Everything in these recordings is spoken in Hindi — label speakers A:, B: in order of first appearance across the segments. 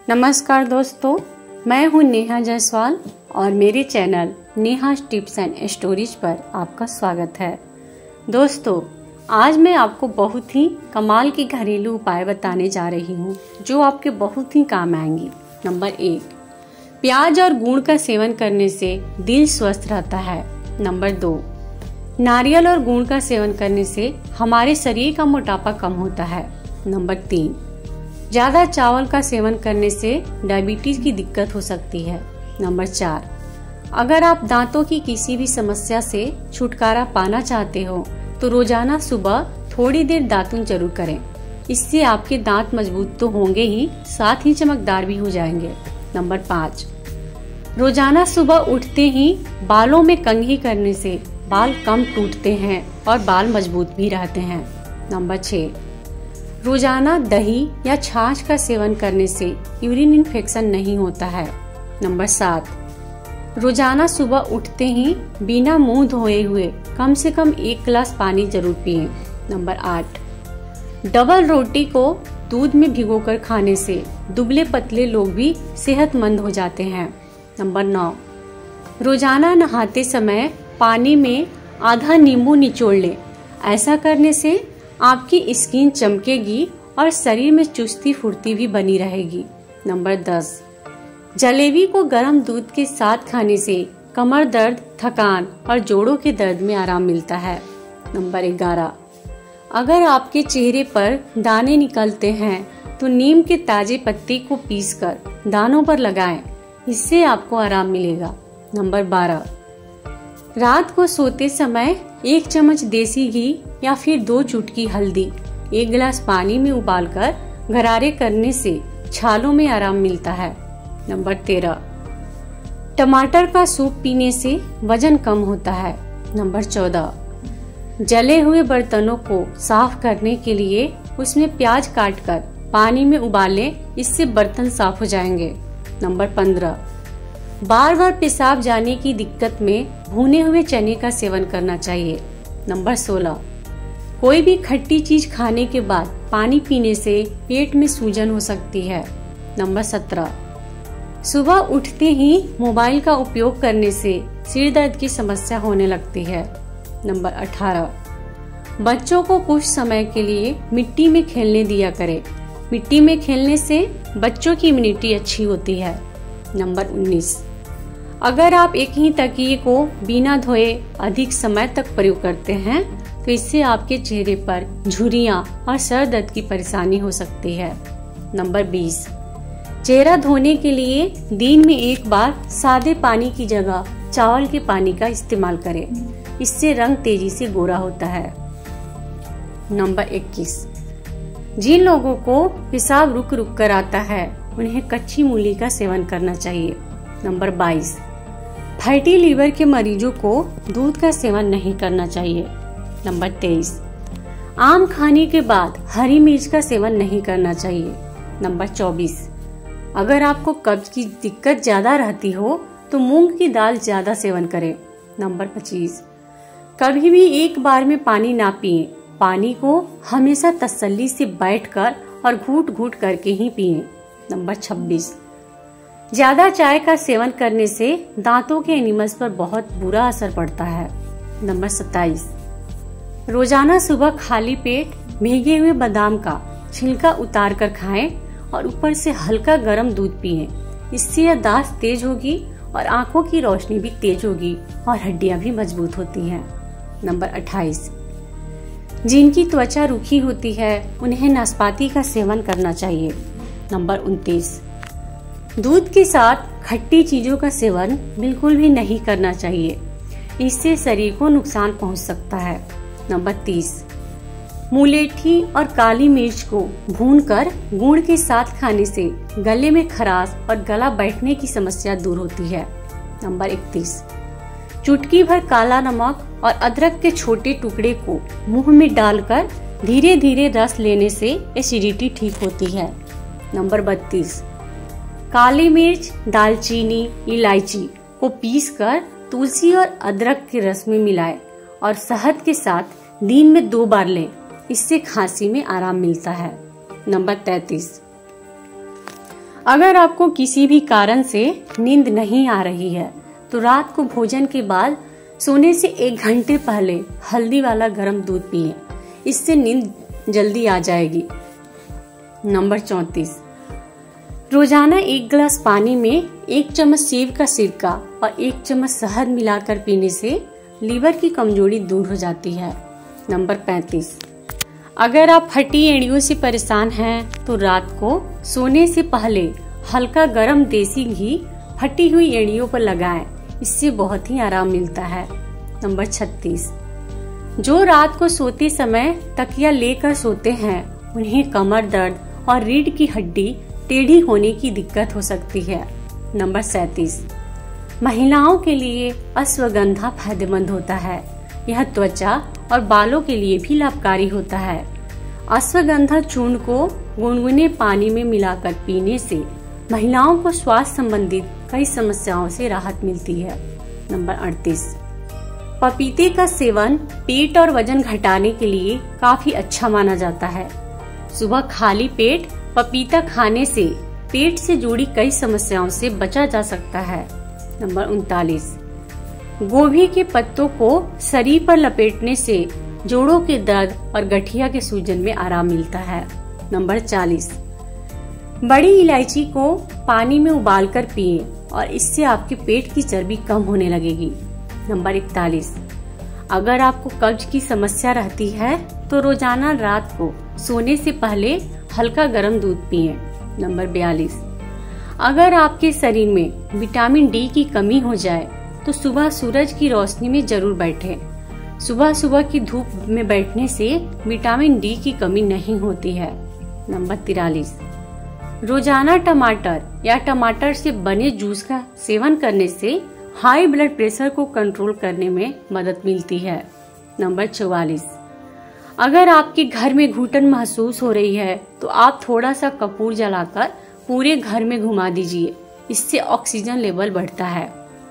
A: नमस्कार दोस्तों, मैं हूं नेहा जायसवाल और मेरे channel Neha tips and stories पर आपका स्वागत है। दोस्तों, आज मैं आपको बहुत ही कमाल की घरेलू उपाय बताने जा रही हूं जो आपके बहुत ही काम आएंगी। नंबर 1, प्याज और गुड़ का सेवन करने से दिल स्वस्थ रहता है। नंबर 2, नारियल और गुड़ का सेवन करने से हमारे शरीर का मोटापा कम होता है। नंबर 3, ज्यादा चावल का सेवन करने से डायबिटीज की दिक्कत हो सकती है। नंबर 4, अगर आप दांतों की किसी भी समस्या से छुटकारा पाना चाहते हो तो रोजाना सुबह थोड़ी देर दातुन जरूर करें। इससे आपके दांत मजबूत तो होंगे ही, साथ ही चमकदार भी हो जाएंगे। नंबर 5, रोजाना सुबह उठते ही बालों में कंघी करने से बाल कम टूटते हैं और बाल मजबूत भी रहते हैं। नंबर 6, रोजाना दही या छाछ का सेवन करने से यूरिन इन्फेक्शन नहीं होता है। नंबर 7, रोजाना सुबह उठते ही बिना मुंह धोए हुए कम से कम 1 गिलास पानी जरूर पिएं। नंबर 8, डबल रोटी को दूध में भिगोकर खाने से दुबले पतले लोग भी सेहतमंद हो जाते हैं। नंबर 9, रोजाना नहाते समय पानी में आधा नींबू निचोड़ लें। ऐसा करने से आपकी स्किन चमकेगी और शरीर में चुस्ती फुर्ती भी बनी रहेगी। नंबर 10, जलेबी को गर्म दूध के साथ खाने से कमर दर्द, थकान और जोड़ों के दर्द में आराम मिलता है। नंबर 11, अगर आपके चेहरे पर दाने निकलते हैं तो नीम के ताजे पत्ते को पीसकर दानों पर लगाएं। इससे आपको आराम मिलेगा। नंबर 12, रात को सोते समय 1 चम्मच देसी घी या फिर 2 चुटकी हल्दी 1 गिलास पानी में उबालकर गरारे करने से छालों में आराम मिलता है। नंबर 13, टमाटर का सूप पीने से वजन कम होता है। नंबर 14, जले हुए बर्तनों को साफ करने के लिए उसमें प्याज काटकर पानी में उबालें, इससे बर्तन साफ हो जाएंगे। नंबर 15, बार बार पेशाब जाने की दिक्कत में भुने हुए चने का सेवन करना चाहिए। नंबर 16, कोई भी खट्टी चीज खाने के बाद पानी पीने से पेट में सूजन हो सकती है। नंबर 17, सुबह उठते ही मोबाइल का उपयोग करने से सिर दर्द की समस्या होने लगती है। नंबर 18, बच्चों को कुछ समय के लिए मिट्टी में खेलने दिया करें। मिट्टी में खेलने से बच्चों की इम्यूनिटी अच्छी होती है। नंबर 19, अगर आप एक ही तकिए को बिना धोए अधिक समय तक प्रयोग करते हैं तो इससे आपके चेहरे पर झुर्रियां और सर दर्द की परेशानी हो सकती है। नंबर 20, चेहरा धोने के लिए दिन में 1 बार सादे पानी की जगह चावल के पानी का इस्तेमाल करें। इससे रंग तेजी से गोरा होता है। नंबर 21, जिन लोगों को पेशाब रुक रुक कर आता है उन्हें कच्ची मूली का सेवन करना चाहिए। नंबर 22, फैटी लीवर के मरीजों को दूध का सेवन नहीं करना चाहिए। नंबर 23, आम खाने के बाद हरी मिर्च का सेवन नहीं करना चाहिए। नंबर 24, अगर आपको कब्ज की दिक्कत ज्यादा रहती हो तो मूंग की दाल ज्यादा सेवन करें। नंबर 25, कभी भी एक बार में पानी ना पिएं। पानी को हमेशा तसल्ली से बैठकर और घूट घूट करके ही पिएं। नंबर 26, ज्यादा चाय का सेवन करने से दांतों के एनिमल्स पर बहुत बुरा असर पड़ता है। नंबर 27, रोजाना सुबह खाली पेट भीगे हुए बादाम का छिलका उतार कर खाएं और ऊपर से हल्का गर्म दूध पिएं। इससे याददाश्त तेज होगी और आंखों की रोशनी भी तेज होगी और हड्डियां भी मजबूत होती हैं। नंबर 28, जिनकी त्वचा रूखी होती है उन्हें नाशपाती का सेवन करना चाहिए। नंबर 29, दूध के साथ खट्टी चीजों का सेवन बिल्कुल भी नहीं करना चाहिए। इससे शरीर को नुकसान पहुंच सकता है। नंबर 30, मुलेठी और काली मिर्च को भूनकर गुड़ के साथ खाने से गले में खराश और गला बैठने की समस्या दूर होती है। नंबर 31, चुटकी भर काला नमक और अदरक के छोटे टुकड़े को मुंह में डालकर धीरे धीरे रस लेने से एसिडिटी ठीक होती है। नंबर 32, काली मिर्च, दालचीनी, इलायची को पीसकर तुलसी और अदरक के रस में मिलाएं और शहद के साथ दिन में 2 बार लें। इससे खांसी में आराम मिलता है। नंबर 33, अगर आपको किसी भी कारण से नींद नहीं आ रही है तो रात को भोजन के बाद सोने से 1 घंटे पहले हल्दी वाला गर्म दूध पिएं। इससे नींद जल्दी आ जाएगी। नंबर 34, रोजाना 1 गिलास पानी में 1 चम्मच सेब का सिरका और 1 चम्मच शहद मिलाकर पीने से लीवर की कमजोरी दूर हो जाती है। नंबर 35, अगर आप फटी एड़ियों से परेशान हैं तो रात को सोने से पहले हल्का गरम देसी घी फटी हुई एड़ियों पर लगाएं। इससे बहुत ही आराम मिलता है। नंबर 36, जो रात को सोते समय तकिया लेकर सोते हैं उन्हें कमर दर्द और रीढ़ की हड्डी टेढ़ी होने की दिक्कत हो सकती है। नंबर 37, महिलाओं के लिए अश्वगंधा फायदेमंद होता है। यह त्वचा और बालों के लिए भी लाभकारी होता है। अश्वगंधा चूर्ण को गुनगुने पानी में मिलाकर पीने से महिलाओं को स्वास्थ्य संबंधित कई समस्याओं से राहत मिलती है। नंबर 38, पपीते का सेवन पेट और वजन घटाने के लिए काफी अच्छा माना जाता है। सुबह खाली पेट पपीता खाने से पेट से जुड़ी कई समस्याओं से बचा जा सकता है। नंबर 39, गोभी के पत्तों को शरीर पर लपेटने से जोड़ों के दर्द और गठिया के सूजन में आराम मिलता है। नंबर 40, बड़ी इलायची को पानी में उबालकर पिएं और इससे आपके पेट की चर्बी कम होने लगेगी। नंबर 41, अगर आपको कब्ज की समस्या रहती है तो रोजाना रात को सोने से पहले हल्का गर्म दूध पिएं। नंबर 42, अगर आपके शरीर में विटामिन डी की कमी हो जाए तो सुबह सूरज की रोशनी में जरूर बैठें। सुबह सुबह की धूप में बैठने से विटामिन डी की कमी नहीं होती है। नंबर 43, रोजाना टमाटर या टमाटर से बने जूस का सेवन करने से हाई ब्लड प्रेशर को कंट्रोल करने में मदद मिलती है। नंबर 44, अगर आपके घर में घुटन महसूस हो रही है तो आप थोड़ा सा कपूर जलाकर पूरे घर में घुमा दीजिए। इससे ऑक्सीजन लेवल बढ़ता है।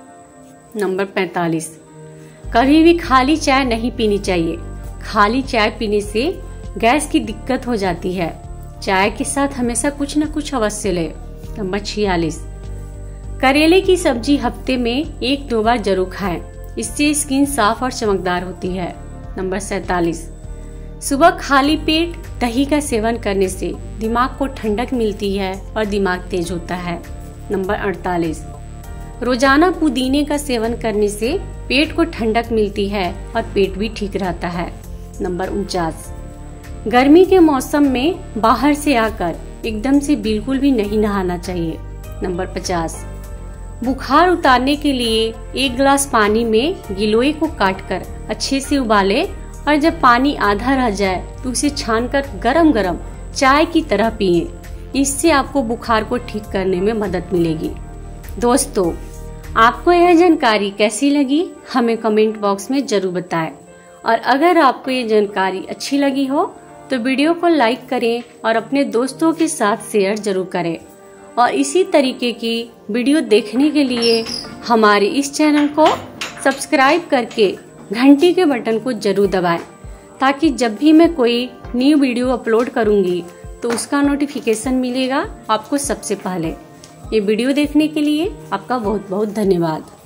A: नंबर 45, कभी भी खाली चाय नहीं पीनी चाहिए। खाली चाय पीने से गैस की दिक्कत हो जाती है। चाय के साथ हमेशा कुछ न कुछ अवश्य ले। नंबर 46, करेले की सब्जी हफ्ते में 1-2 बार जरूर खाएं। इससे स्किन साफ और चमकदार होती है। नंबर 47, सुबह खाली पेट दही का सेवन करने से दिमाग को ठंडक मिलती है और दिमाग तेज होता है। नंबर 48, रोजाना पुदीने का सेवन करने से पेट को ठंडक मिलती है और पेट भी ठीक रहता है। नंबर 49, गर्मी के मौसम में बाहर से आकर एकदम से बिल्कुल भी नहीं नहाना चाहिए। नंबर 50, बुखार उतारने के लिए 1 गिलास पानी में गिलोय को काटकर अच्छे से उबालें और जब पानी आधा रह जाए तो उसे छानकर गरम गरम चाय की तरह पिएं। इससे आपको बुखार को ठीक करने में मदद मिलेगी। दोस्तों, आपको यह जानकारी कैसी लगी हमें कमेंट बॉक्स में जरूर बताएं। और अगर आपको ये जानकारी अच्छी लगी हो तो वीडियो को लाइक करें और अपने दोस्तों के साथ शेयर जरूर करें। और इसी तरीके की वीडियो देखने के लिए हमारे इस चैनल को सब्सक्राइब करके घंटी के बटन को जरूर दबाएं, ताकि जब भी मैं कोई न्यू वीडियो अपलोड करूंगी तो उसका नोटिफिकेशन मिलेगा आपको सबसे पहले। ये वीडियो देखने के लिए आपका बहुत बहुत धन्यवाद।